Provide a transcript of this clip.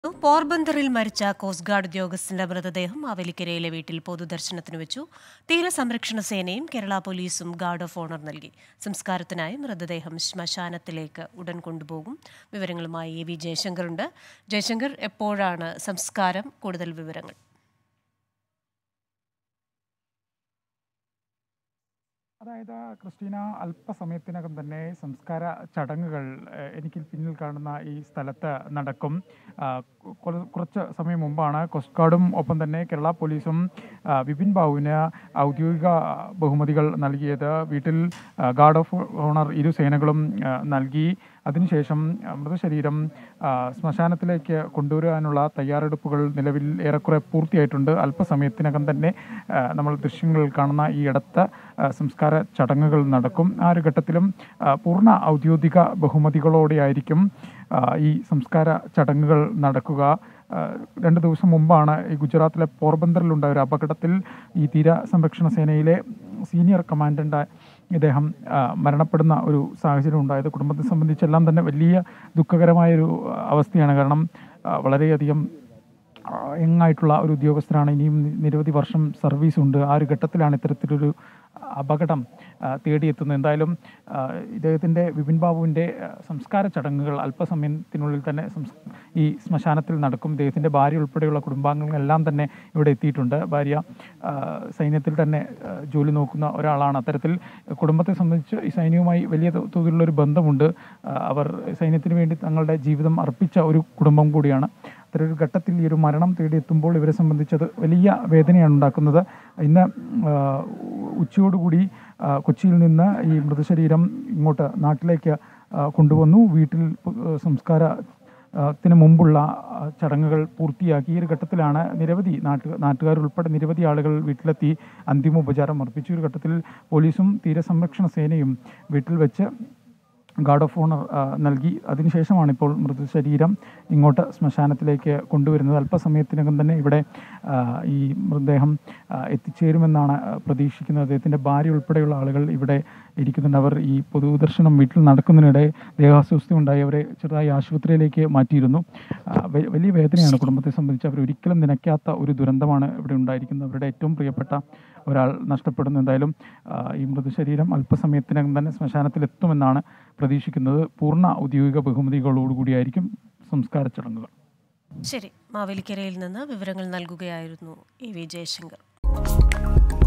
പോർബന്തറിൽ മരിച്ച coast guard ഉദ്യോഗസ്ഥന്റെ മൃതദേഹം മാവേലിക്കരയിലെ വീട്ടിൽ പൊതുദർശനത്തിന് വെച്ചു. തീരസംരക്ഷണ സേനയും കേരള പോലീസും ഗാർഡ് ഓഫ് ഓണർ നൽകി. സംസ്കാരത്തിനായി മൃതദേഹം ശ്മശാനത്തിലേക്ക് ഉടൻ കൊണ്ടുപോകും. വിവരങ്ങളുമായി എ വി ജയശങ്കർ ഉണ്ട്. ജയശങ്കർ, എപ്പോഴാണ് സംസ്കാരം? കൂടുതൽ വിവരങ്ങൾ. അതായത് ക്രിസ്റ്റീന, അല്പസമയത്തിനകം തന്നെ സംസ്കാര ചടങ്ങുകൾ എനിക്ക് പിന്നിൽ കാണുന്ന ഈ സ്ഥലത്ത് നടക്കും. കുറച്ച് സമയം മുമ്പാണ് കോസ്റ്റ് ഗാർഡും ഒപ്പം തന്നെ കേരള പോലീസും വിപിൻ ബാബുവിന് ഔദ്യോഗിക ബഹുമതികൾ നൽകിയത്. വീട്ടിൽ ഗാർഡ് ഓഫ് ഓണർ ഇരു സേനകളും നൽകി. അതിനുശേഷം മൃതശരീരം ശ്മശാനത്തിലേക്ക് കൊണ്ടുവരാനുള്ള തയ്യാറെടുപ്പുകൾ നിലവിൽ ഏറെക്കുറെ പൂർത്തിയായിട്ടുണ്ട്. അല്പസമയത്തിനകം തന്നെ നമ്മൾ ദൃശ്യങ്ങളിൽ കാണുന്ന ഈ അടുത്ത സംസ്കാര ചടങ്ങുകൾ നടക്കും. ആ ഒരു ഘട്ടത്തിലും പൂർണ്ണ ഔദ്യോഗിക ബഹുമതികളോടെയായിരിക്കും ഈ സംസ്കാര ചടങ്ങുകൾ നടക്കുക. 2 ദിവസം മുമ്പാണ് ഈ ഗുജറാത്തിലെ പോർബന്തറിലുണ്ടായ ഒരു അപകടത്തിൽ ഈ തീരസംരക്ഷണ സേനയിലെ സീനിയർ കമാൻഡൻ്റ് ഇദ്ദേഹം മരണപ്പെടുന്ന ഒരു സാഹചര്യം ഉണ്ടായത്. കുടുംബത്തെ സംബന്ധിച്ചെല്ലാം തന്നെ വലിയ ദുഃഖകരമായൊരു അവസ്ഥയാണ്. കാരണം വളരെയധികം യങ്ങായിട്ടുള്ള ഒരു ഉദ്യോഗസ്ഥരാണ്. ഇനിയും നിരവധി വർഷം സർവീസ് ഉണ്ട്. ആ ഒരു ഘട്ടത്തിലാണ് ഇത്തരത്തിലൊരു അപകടം തേടിയെത്തുന്നത്. എന്തായാലും ഇദ്ദേഹത്തിൻ്റെ വിപിൻ ബാബുവിൻ്റെ സംസ്കാര ചടങ്ങുകൾ അല്പസമയത്തിനുള്ളിൽ തന്നെ ഈ ശ്മശാനത്തിൽ നടക്കും. ഇദ്ദേഹത്തിൻ്റെ ഭാര്യ ഉൾപ്പെടെയുള്ള കുടുംബാംഗങ്ങളെല്ലാം തന്നെ ഇവിടെ എത്തിയിട്ടുണ്ട്. ഭാര്യ സൈന്യത്തിൽ തന്നെ ജോലി നോക്കുന്ന ഒരാളാണ്. അത്തരത്തിൽ കുടുംബത്തെ സംബന്ധിച്ച് ഈ സൈന്യവുമായി വലിയ തോതിലുള്ളൊരു ബന്ധമുണ്ട്. അവർ സൈന്യത്തിന് വേണ്ടി തങ്ങളുടെ ജീവിതം അർപ്പിച്ച ഒരു കുടുംബം കൂടിയാണ്. അത്തരൊരു ഘട്ടത്തിൽ ഈ ഒരു മരണം തേടിയെത്തുമ്പോൾ ഇവരെ സംബന്ധിച്ചത് വലിയ വേദനയാണ് ഉണ്ടാക്കുന്നത്. ഇന്ന് ഉച്ചയോടുകൂടി കൊച്ചിയിൽ നിന്ന് ഈ മൃതശരീരം ഇങ്ങോട്ട് നാട്ടിലേക്ക് കൊണ്ടുവന്നു. വീട്ടിൽ സംസ്കാരത്തിന് മുമ്പുള്ള ചടങ്ങുകൾ പൂർത്തിയാക്കി. ഈ ഒരു ഘട്ടത്തിലാണ് നിരവധി നാട്ടുകാരുൾപ്പെടെ നിരവധി ആളുകൾ വീട്ടിലെത്തി അന്തിമോപചാരം അർപ്പിച്ചു. ഒരു ഘട്ടത്തിൽ പോലീസും തീരസംരക്ഷണ സേനയും വീട്ടിൽ വെച്ച് ഗാർഡ് ഓഫ് ഓണർ നൽകി. അതിനുശേഷമാണ് ഇപ്പോൾ മൃതശരീരം ഇങ്ങോട്ട് ശ്മശാനത്തിലേക്ക് കൊണ്ടുവരുന്നത്. അല്പസമയത്തിനകം തന്നെ ഇവിടെ ഈ മൃതദേഹം എത്തിച്ചേരുമെന്നാണ് പ്രതീക്ഷിക്കുന്നത്. അദ്ദേഹത്തിൻ്റെ ഭാര്യ ഉൾപ്പെടെയുള്ള ആളുകൾ ഇവിടെ ഇരിക്കുന്നുണ്ട്. അവർ ഈ പൊതുദർശനം വീട്ടിൽ നടക്കുന്നതിനിടെ ദേഹാസ്വസ്ഥ ഉണ്ടായി അവരെ ചെറുതായി ആശുപത്രിയിലേക്ക് മാറ്റിയിരുന്നു. വലിയ വേദനയാണ് കുടുംബത്തെ സംബന്ധിച്ച്. അവർ ഒരിക്കലും നനയ്ക്കാത്ത ഒരു ദുരന്തമാണ് ഇവിടെ ഉണ്ടായിരിക്കുന്നത്. അവരുടെ ഏറ്റവും പ്രിയപ്പെട്ട ഒരാൾ നഷ്ടപ്പെടുന്നു. എന്തായാലും ഈ മൃതശരീരം അല്പസമയത്തിനകം തന്നെ ശ്മശാനത്തിലെത്തുമെന്നാണ് പ്രതീക്ഷിക്കുന്നത്. പൂർണ്ണ ഔദ്യോഗിക ബഹുമതികളോടുകൂടിയായിരിക്കും സംസ്കാര ചടങ്ങുകൾ. ശരി, മാവേലിക്കരയിൽ നിന്ന് വിവരങ്ങൾ നൽകുകയായിരുന്നു എ വി ജയശങ്കർ.